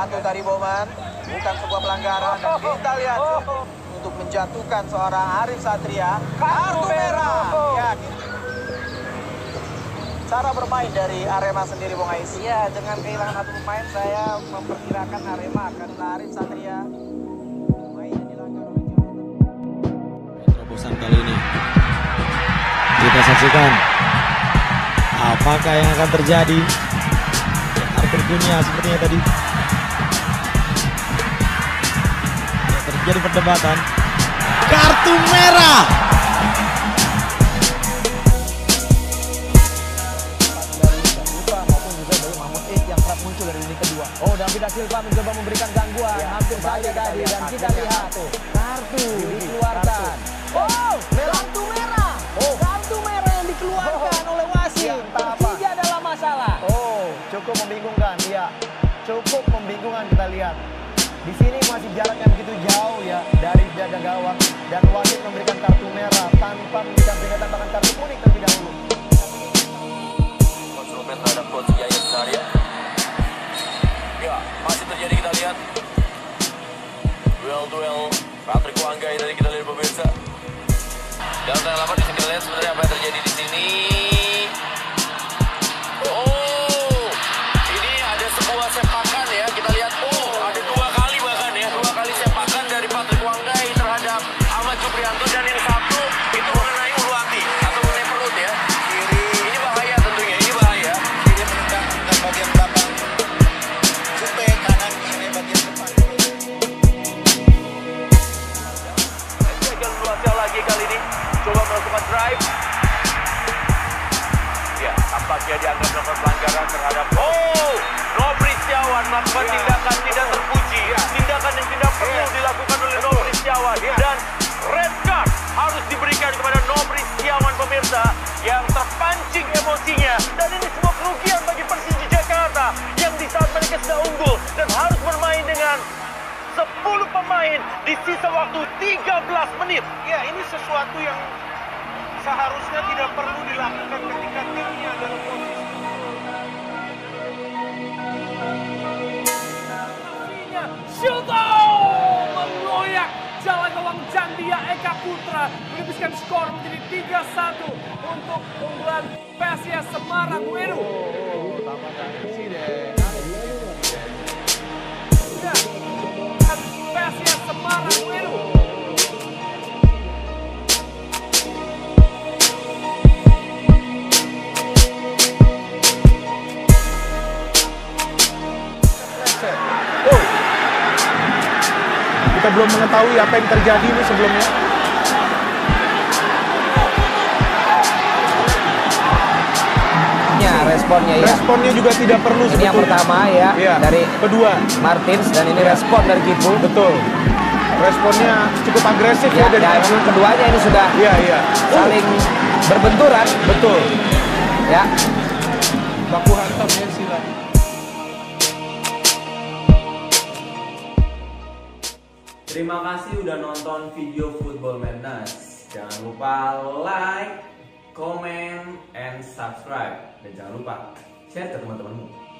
Jatuh tadi Bowman, bukan sebuah pelanggaran. Dan kita lihat untuk menjatuhkan seorang Arif Satria, kartu merah. Ya, cara bermain dari Arema sendiri, Bung Ais. Iya, dengan kehilangan satu pemain saya memperkirakan Arema akan Arif Satria. Pemain yang dilanggar oleh terobosan kali ini. Kita saksikan apakah yang akan terjadi. Arthur Cunha sepertinya tadi. Terjadi perdebatan. Kartu merah. muncul dari lini kedua. Oh, David da Silva mencoba memberikan gangguan, hampir saja tadi, dan kita lihat kartu dikeluarkan. Oh, kartu merah. Kartu merah yang dikeluarkan oleh wasit. Persija adalah masalah. Oh, cukup membingungkan, ya. Cukup membingungkan kita lihat. Di sini masih jarak yang begitu jauh ya dari jaga gawang, dan wasit memberikan kartu merah tanpa memberikan peringatan bahkan kartu kuning terlebih dahulu. Konstrumen terhadap Coach Yaya Saria. Ya, masih terjadi, kita lihat duel Patrick Wanggai tadi kita lihat pemirsa. Dalam tengah lapangan bisa kita lihat sebenarnya apa yang terjadi di sini. Oh, ini ada sebuah sepakan ya, kita lihat. Oh, ada dua kali bahkan ya, dua kali sepakan dari Patrick Wanggai terhadap Ahmad Juprianto, dan yang satu itu mengenai ulu hati atau mengenai perut ya. Kiri. Ini bahaya tentunya, ini bahaya. Kiri menendang ke bagian belakang. Supe kanan ini bagian depan. Gagal luasnya lagi kali ini. Coba melakukan drive. Ya, tampaknya dianggap melakukan pelanggaran terhadap Nobri Setiawan melakukan tindakan tidak terpuji, tindakan yang tidak perlu dilakukan oleh Nobri Setiawan, dan red card harus diberikan kepada Nobri Setiawan pemirsa yang terpancing emosinya, dan ini sebuah kerugian bagi Persija Jakarta yang di saat mereka sudah unggul dan harus bermain dengan 10 pemain di sisa waktu 13 menit. Ya, ini sesuatu yang seharusnya tidak perlu dilakukan ketika timnya dalam posisi. Shuto mengoyak jala gawang Jandia Eka Putra menembuskan skor menjadi 3-1 untuk unggulan PSIS Semarang Weru. Ya, PSIS Semarang Weru. Kita belum mengetahui apa yang terjadi ini sebelumnya. Responnya ya. Responnya juga tidak perlu. Ini yang pertama ya, dari kedua Martins, dan ini respon dari Kipu. Betul. Responnya cukup agresif ya, dari keduanya ini sudah saling berbenturan. Betul. Ya. Baku hantam ya sila. Terima kasih udah nonton video Football Madness. Jangan lupa like, comment, and subscribe. Dan jangan lupa share ke teman-temanmu.